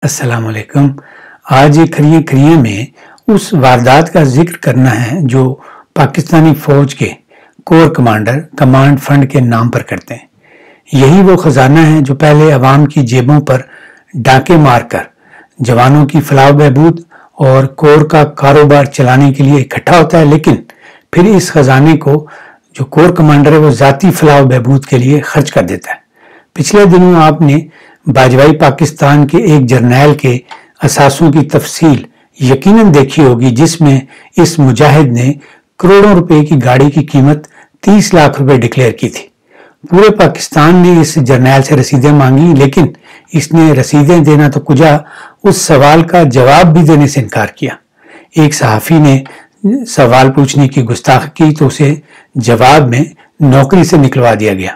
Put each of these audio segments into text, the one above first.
السلام علیکم۔ آج کھریاں کھریاں میں اس واردات کا ذکر کرنا ہے جو پاکستانی فوج کے کور کمانڈر کمانڈ فنڈ کے نام پر کرتے ہیں۔ یہی وہ خزانہ ہے جو پہلے عوام کی جیبوں پر ڈاکے مار کر جوانوں کی فلاح و بہبود اور کور کا کاروبار چلانے کے لیے اکٹھا ہوتا ہے، لیکن پھر اس خزانے کو جو کور کمانڈر ہے وہ ذاتی فلاح و بہبود کے لیے خرچ کر دیتا ہے۔ پچھلے دنوں آپ نے باجوائی پاکستان کے ایک جرنیل کے اثاثوں کی تفصیل یقیناً دیکھی ہوگی، جس میں اس مجاہد نے کروڑوں روپے کی گاڑی کی قیمت 30 لاکھ روپے ڈکلیئر کی تھی۔ پورے پاکستان نے اس جرنیل سے رسیدیں مانگی، لیکن اس نے رسیدیں دینا تو کجا، اس سوال کا جواب بھی دینے سے انکار کیا۔ ایک صحافی نے سوال پوچھنے کی گستاخی کی تو اسے جواب میں نوکری سے نکلوا دیا گیا۔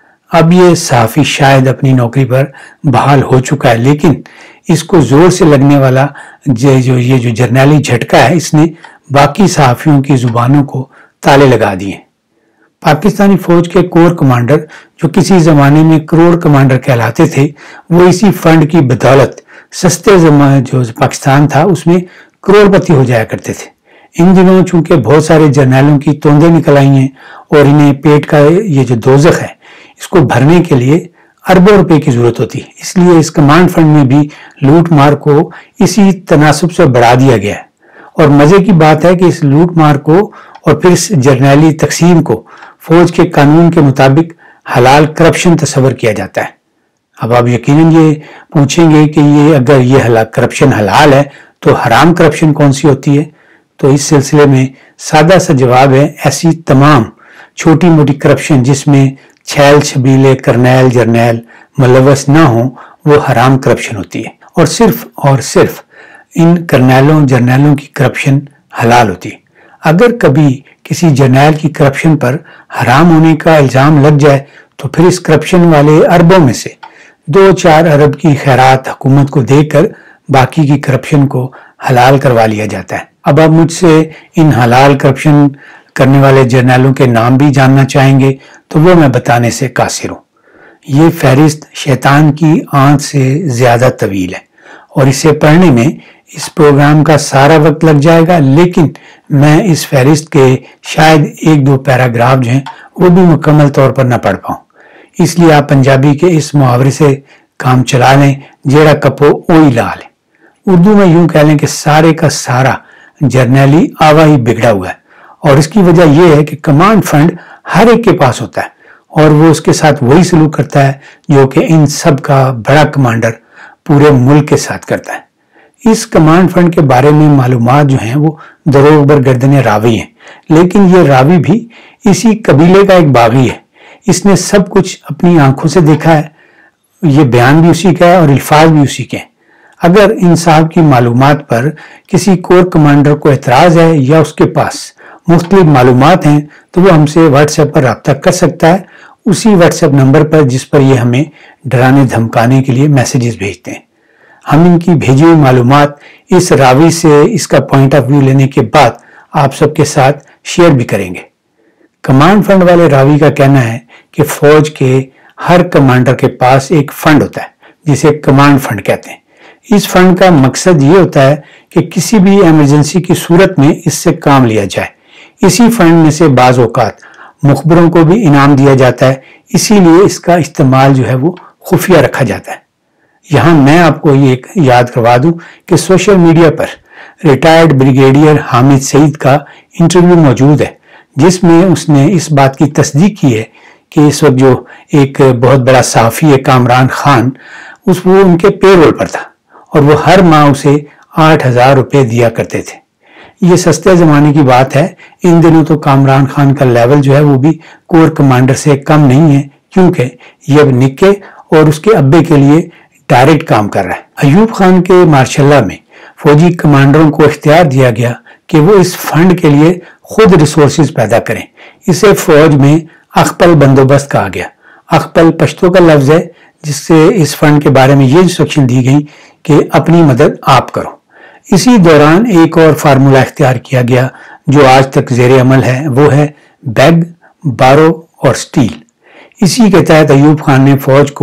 اب یہ صحافی شاید اپنی نوکری پر بحال ہو چکا ہے، لیکن اس کو زور سے لگنے والا یہ جو جرنیلی جھٹکا ہے، اس نے باقی صحافیوں کی زبانوں کو تالے لگا دیے۔ پاکستانی فوج کے کور کمانڈر جو کسی زمانے میں کروڑ کمانڈر کہلاتے تھے، وہ اسی فنڈ کی بدولت سستے زمانے جو پاکستان تھا اس میں کروڑ پتی ہو جایا کرتے تھے۔ ان دنوں چونکہ بہت سارے جرنیلوں کی توندیں نکل آئی ہیں اور انہیں پیٹ کا یہ جو دوزخ ہے اس کو بھرنے کے لیے اربوں روپے کی ضرورت ہوتی ہے، اس لیے اس کمانڈ فنڈ میں بھی لوٹ مار کو اسی تناسب سے بڑھا دیا گیا ہے۔ اور مزے کی بات ہے کہ اس لوٹ مار کو اور پھر اس جرنیلی تقسیم کو فوج کے قانون کے مطابق حلال کرپشن تصور کیا جاتا ہے۔ اب آپ یقیناً یہ پوچھیں گے کہ اگر یہ کرپشن حلال ہے تو حرام کرپشن کون سی ہوتی ہے؟ تو اس سلسلے میں سادہ سا جواب ہے، ایسی تمام چھوٹی موٹی کرپشن جس میں چھیل چھبیلے کرنیل جرنیل ملوث نہ ہوں وہ حرام کرپشن ہوتی ہے، اور صرف ان کرنیلوں جرنیلوں کی کرپشن حلال ہوتی ہے۔ اگر کبھی کسی جرنیل کی کرپشن پر حرام ہونے کا الزام لگ جائے تو پھر اس کرپشن والے اربوں میں سے 2-4 ارب کی خیرات حکومت کو دے کر باقی کی کرپشن کو حلال کروا لیا جاتا ہے۔ اب آپ مجھ سے ان حلال کرپشن کرنے والے جرنیلوں کے نام بھی جاننا چاہیں گے تو وہ میں بتانے سے قاصر ہوں۔ یہ فہرست شیطان کی آنکھ سے زیادہ طویل ہے اور اسے پڑھنے میں اس پروگرام کا سارا وقت لگ جائے گا، لیکن میں اس فہرست کے شاید 1-2 پیراگراف جو ہیں وہ بھی مکمل طور پر نہ پڑھ پاؤں، اس لیے آپ پنجابی کے اس محاورے سے کام چلا لیں، جیڑا کپو اوئی لال ہے۔ اردو میں یوں کہہ لیں کہ سارے کا سارا جرنیلی آوا ہی بگڑا ہوا ہے، اور اس کی وجہ یہ ہے کہ کمانڈ فنڈ ہر ایک کے پاس ہوتا ہے اور وہ اس کے ساتھ وہی سلوک کرتا ہے جو کہ ان سب کا بڑا کمانڈر پورے ملک کے ساتھ کرتا ہے۔ اس کمانڈ فنڈ کے بارے میں معلومات جو ہیں وہ دروغ بر گردن راوی ہیں، لیکن یہ راوی بھی اسی قبیلے کا ایک باغی ہے۔ اس نے سب کچھ اپنی آنکھوں سے دیکھا ہے، یہ بیان بھی اسی کا ہے اور الفاظ بھی اسی کے ہیں۔ اگر ان صاحب کی معلومات پر کسی کور کمانڈر کو اعتراض ہے یا اس کے پاس مختلف معلومات ہیں تو وہ ہم سے واٹس ایپ پر رابطہ کر سکتا ہے، اسی واٹس ایپ نمبر پر جس پر یہ ہمیں ڈرانے دھمکانے کے لیے میسیجز بھیجتے ہیں۔ ہم ان کی بھیجی ہوئی معلومات اس راوی سے اس کا پوائنٹ آف ویو لینے کے بعد آپ سب کے ساتھ شیئر بھی کریں گے۔ کمانڈ فنڈ والے راوی کا کہنا ہے کہ فوج کے ہر کمانڈر کے پاس ایک فنڈ ہوتا ہے جسے کمانڈ فنڈ کہتے ہیں۔ اس فنڈ کا مقصد یہ ہوتا ہے کہ کسی بھی ایمرجنسی کی صورت میں اس سے کام لیا جائے۔ اسی فنڈ میں سے بعض اوقات مخبروں کو بھی انعام دیا جاتا ہے، اسی لیے اس کا استعمال جو ہے وہ خفیہ رکھا جاتا ہے۔ یہاں میں آپ کو یہ یاد کروا دوں کہ سوشل میڈیا پر ریٹائرڈ بریگیڈیئر حامد سعید کا انٹرویو موجود ہے، جس میں اس نے اس بات کی تصدیق کی ہے کہ اس وقت جو ایک بہت بڑا صحافی ہے عمران خان، وہ ان کے پے رول پر تھا اور وہ ہر ماہ اسے 8,000 روپے دیا کرتے تھے۔ یہ سستے زمانے کی بات ہے، ان دنوں تو عمران خان کا لیول جو ہے وہ بھی کور کمانڈر سے کم نہیں ہے، کیونکہ یہ اب نکے اور اس کے ابے کے لیے ڈائریکٹ کام کر رہا ہے۔ ایوب خان کے مارشل لا میں فوجی کمانڈروں کو اختیار دیا گیا کہ وہ اس فنڈ کے لیے خود ریسورسز پیدا کریں۔ اسے فوج میں اخپل بندوبست کہا گیا۔ اخپل پشتو کا لفظ ہے، جس سے اس فنڈ کے بارے میں یہ انسٹرکشن دی گئی کہ اپنی مدد آپ کرو۔ اسی دوران ایک اور فارمولہ اختیار کیا گیا جو آج تک زیر عمل ہے، وہ ہے بیگ، بارو اور سٹیل۔ اسی کے تحت ایوب خان نے فوج کو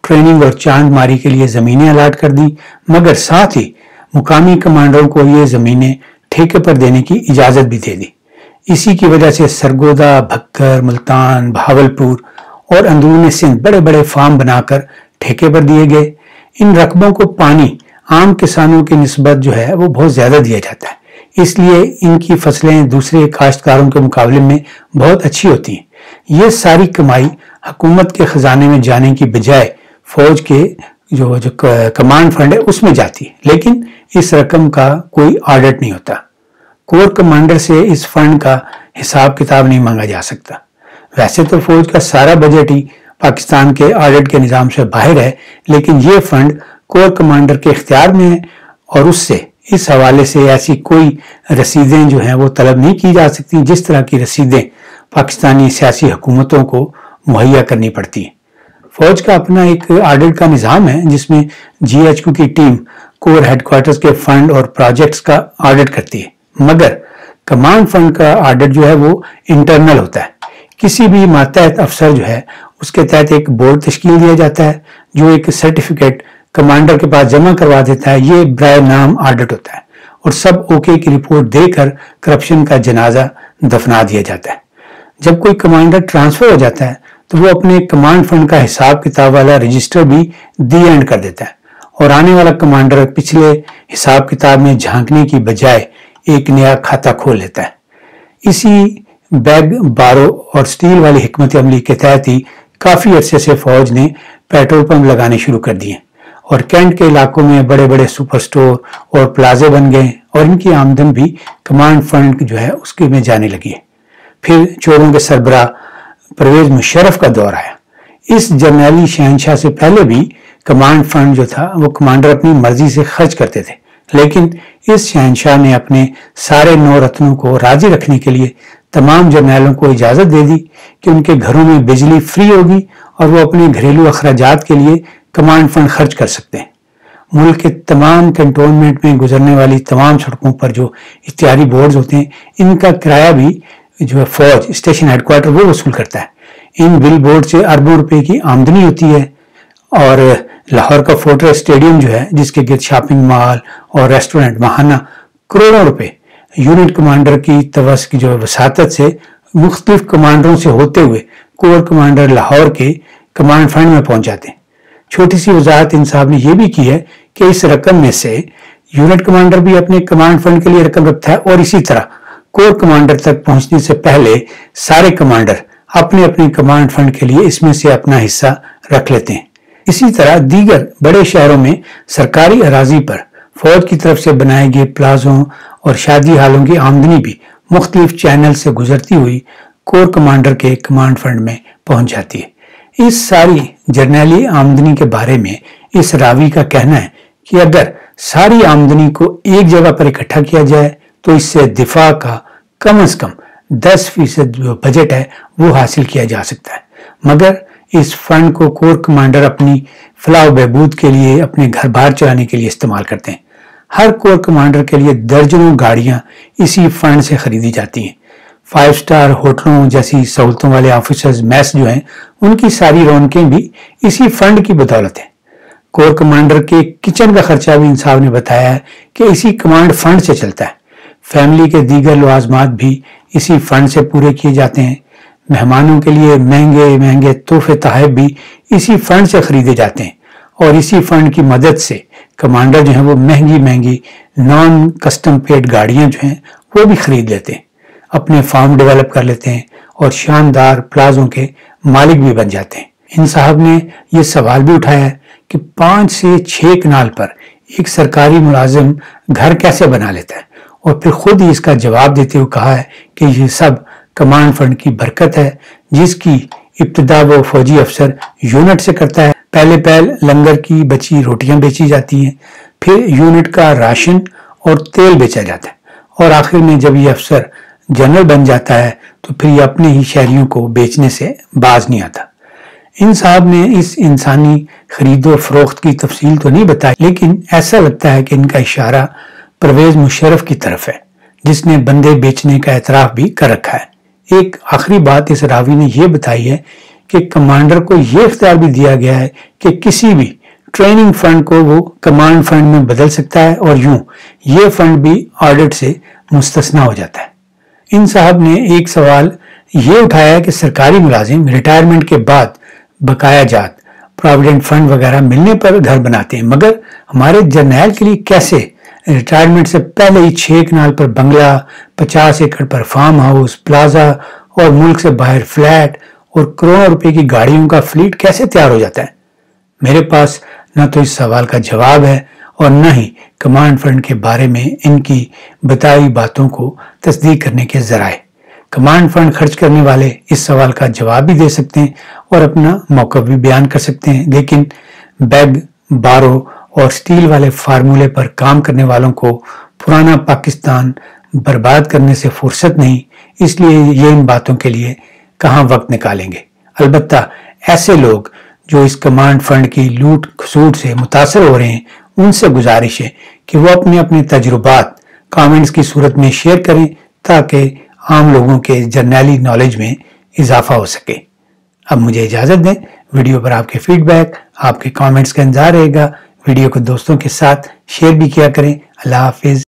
ٹریننگ اور چاند ماری کے لیے زمینیں الاٹ کر دی، مگر ساتھ ہی مقامی کمانڈروں کو یہ زمینیں ٹھیکے پر دینے کی اجازت بھی دے دی۔ اسی کی وجہ سے سرگودا، بھکر، ملتان، بہاولپور اور اندرون سندھ بڑے بڑے فارم بنا کر ٹھیکے پر دیے گئے۔ ان رقبوں کو پانی عام کسانوں کی نسبت جو ہے وہ بہت زیادہ دیا جاتا ہے، اس لیے ان کی فصلیں دوسرے کاشتکاروں کے مقابلے میں بہت اچھی ہوتی ہیں۔ یہ ساری کمائی حکومت کے خزانے میں جانے کی بجائے فوج کے جو کمانڈ فنڈ ہے اس میں جاتی ہے، لیکن اس رقم کا کوئی آڈٹ نہیں ہوتا۔ کور کمانڈر سے اس فنڈ کا حساب کتاب نہیں مانگا جا سکتا۔ ویسے تو فوج کا سارا بجٹ ہی پاکستان کے آڈٹ کے نظام سے باہر ہے، لیکن یہ فنڈ کور کمانڈر کے اختیار میں ہے اور اس حوالے سے ایسی کوئی رسیدیں جو ہیں وہ طلب نہیں کی جا سکتی جس طرح کی رسیدیں پاکستانی سیاسی حکومتوں کو مہیا کرنی پڑتی ہیں۔ فوج کا اپنا ایک آڈٹ کا نظام ہے جس میں GHQ کی ٹیم کور ہیڈ کوارٹرز کے فنڈ اور پروجیکٹس کا آڈٹ کرتی ہے، مگر کمانڈ فنڈ کا آڈٹ جو ہے وہ انٹرنل ہوتا ہے۔ کسی بھی ماتحت افسر جو ہے اس کے تحت ایک بورڈ تشکیل دیا جاتا ہے جو ایک سرٹیفکیٹ کمانڈر کے پاس جمع کروا دیتا ہے۔ یہ برائے نام آڈٹ ہوتا ہے اور سب اوکے کی رپورٹ دے کر کرپشن کا جنازہ دفنا دیا جاتا ہے۔ جب کوئی کمانڈر ٹرانسفر ہو جاتا ہے تو وہ اپنے کمانڈ فنڈ کا حساب کتاب والا رجسٹر بھی دی اینڈ کر دیتا ہے اور آنے والا کمانڈر پچھلے حساب کتاب میں جھانکنے کی بجائے ایک نیا کھاتہ کھول لیتا ہے۔ اسی بیگ بارو اور سٹیل والی حکمت عملی کے تحت ہی کافی عرصے سے فوج نے پیٹرول پمپ لگانے شروع کر دیے اور کینٹ کے علاقوں میں بڑے بڑے سپر سٹور اور پلازے بن گئے اور ان کی آمدن بھی کمانڈ فنڈ جو ہے اس کے میں جانے لگی ہے۔ پھر چوروں کے سربراہ پرویز مشرف کا دور آیا۔ اس جرنیلی شہنشاہ سے پہلے بھی کمانڈ فنڈ جو تھا وہ کمانڈر اپنی مرضی سے خرچ کرتے تھے، لیکن اس شہنشاہ نے اپنے سارے 9 رتنوں کو راضی رکھنے کے لیے تمام جرنیلوں کو اجازت دے دی کہ ان کے گھروں میں بجلی فری ہوگی اور وہ اپنے گھریلو اخراجات کے لیے کمانڈ فنڈ خرچ کر سکتے ہیں۔ ملک کے تمام کنٹونمنٹ میں گزرنے والی تمام سڑکوں پر جو اشتہاری بورڈز ہوتے ہیں ان کا کرایہ بھی جو ہے فوج اسٹیشن ہیڈ کوارٹر وہ وصول کرتا ہے۔ ان بل بورڈ سے اربوں روپے کی آمدنی ہوتی ہے اور لاہور کا فورٹریس اسٹیڈیم جو ہے جس کے گرد شاپنگ مال اور ریسٹورنٹ ماہانہ کروڑوں روپے یونٹ کمانڈر کی جو وساطت سے مختلف کمانڈروں سے ہوتے ہوئے کور کمانڈر لاہور کے کمانڈ فنڈ میں پہنچ جاتے ہیں۔ چھوٹی سی وضاحت ان صاحب نے یہ بھی کی ہے کہ اس رقم میں سے یونٹ کمانڈر بھی اپنے کمانڈ فنڈ کے لیے رقم رکھتا ہے اور اسی طرح کور کمانڈر تک پہنچنے سے پہلے سارے کمانڈر اپنے اپنے کمانڈ فنڈ کے لیے اس میں سے اپنا حصہ رکھ لیتے ہیں۔ اسی طرح دیگر بڑے شہروں میں سرکاری اراضی پر فوج کی طرف سے بنائے گئے پلازوں اور شادی ہالوں کی آمدنی بھی مختلف چینل سے گزرتی ہوئی کور کمانڈر کے کمانڈ فنڈ میں پہنچ جاتی ہے۔ اس ساری جرنیلی آمدنی کے بارے میں اس راوی کا کہنا ہے کہ اگر ساری آمدنی کو ایک جگہ پر اکٹھا کیا جائے تو اس سے دفاع کا کم از کم 10% جو بجٹ ہے وہ حاصل کیا جا سکتا ہے، مگر اس فنڈ کو کور کمانڈر اپنی فلاح و بہبود کے لیے اپنے گھر بار چلانے کے لیے استعمال کرتے ہیں۔ ہر کور کمانڈر کے لیے درجنوں گاڑیاں اسی فنڈ سے خریدی جاتی ہیں۔ 5 سٹار ہوٹلوں جیسی سہولتوں والے آفیسرز میس جو ہیں ان کی ساری رونقیں بھی اسی فنڈ کی بدولت ہیں۔ کور کمانڈر کے کچن کا خرچہ بھی انصاف نے بتایا ہے کہ اسی کمانڈ فنڈ سے چلتا ہے۔ فیملی کے دیگر لوازمات بھی اسی فنڈ سے پورے کیے جاتے ہیں۔ مہمانوں کے لیے مہنگے مہنگے تحفے تحائف بھی اسی فنڈ سے خریدے جاتے ہیں اور اسی فنڈ کی مدد سے کمانڈر جو ہیں وہ مہنگی مہنگی نان کسٹم پیڈ گاڑیاں جو ہیں وہ بھی خرید لیتے ہیں، اپنے فارم ڈیولپ کر لیتے ہیں اور شاندار پلازوں کے مالک بھی بن جاتے ہیں۔ ان صاحب نے یہ سوال بھی اٹھایا ہے کہ 5 سے 6 کنال پر ایک سرکاری ملازم گھر کیسے بنا لیتا ہے، اور پھر خود ہی اس کا جواب دیتے ہوئے کہا ہے کہ یہ سب کمانڈ فنڈ کی برکت ہے جس کی ابتدا وہ فوجی افسر یونٹ سے کرتا ہے۔ پہل لنگر کی بچی روٹیاں بیچی جاتی ہیں، پھر یونٹ کا راشن اور تیل بیچا جاتا ہے اور آخر میں جب یہ افسر جنرل بن جاتا ہے تو پھر یہ اپنے ہی شہریوں کو بیچنے سے باز نہیں آتا۔ ان صاحب نے اس انسانی خرید و فروخت کی تفصیل تو نہیں بتائی، لیکن ایسا لگتا ہے کہ ان کا اشارہ پرویز مشرف کی طرف ہے جس نے بندے بیچنے کا اعتراف بھی کر رکھا ہے۔ ایک آخری بات اس راوی نے یہ بتائی ہے کہ کمانڈر کو یہ اختیار بھی دیا گیا ہے کہ کسی بھی ٹریننگ فنڈ کو وہ کمانڈ فنڈ میں بدل سکتا ہے اور یوں یہ فنڈ بھی آڈٹ سے مستثنا ہو جاتا ہے۔ ان صاحب نے ایک سوال یہ اٹھایا کہ سرکاری ملازم ریٹائرمنٹ کے بعد بقایا جات پراویڈنٹ فنڈ وغیرہ ملنے پر گھر بناتے ہیں، مگر ہمارے جرنیل کے لیے کیسے ریٹائرمنٹ سے پہلے ہی 6 کنال پر بنگلہ، 50 ایکڑ پر فارم ہاؤس، پلازا اور ملک سے باہر فلیٹ اور کروڑوں روپے کی گاڑیوں کا فلیٹ کیسے تیار ہو جاتا ہے؟ میرے پاس نہ تو اس سوال کا جواب ہے اور نہ ہی کمانڈ فنڈ کے بارے میں ان کی بتائی باتوں کو تصدیق کرنے کے ذرائع۔ کمانڈ فنڈ خرچ کرنے والے اس سوال کا جواب بھی دے سکتے ہیں اور اپنا موقف بھی بیان کر سکتے ہیں، لیکن بیگ، بارو اور سٹیل والے فارمولے پر کام کرنے والوں کو پرانا پاکستان برباد کرنے سے فرصت نہیں، اس لیے یہ ان باتوں کے لیے کہاں وقت نکالیں گے۔ البتہ ایسے لوگ جو اس کمانڈ فنڈ کی لوٹ کھسوٹ سے متاثر ہو رہے ہیں، ان سے گزارش ہے کہ وہ اپنے تجربات کامنٹس کی صورت میں شیئر کریں تاکہ عام لوگوں کے جرنیلی نالج میں اضافہ ہو سکے۔ اب مجھے اجازت دیں، ویڈیو پر آپ کے فیڈ بیک، آپ کے کامنٹس کا انتظار رہے گا۔ ویڈیو کو دوستوں کے ساتھ شیئر بھی کیا کریں۔ اللہ حافظ۔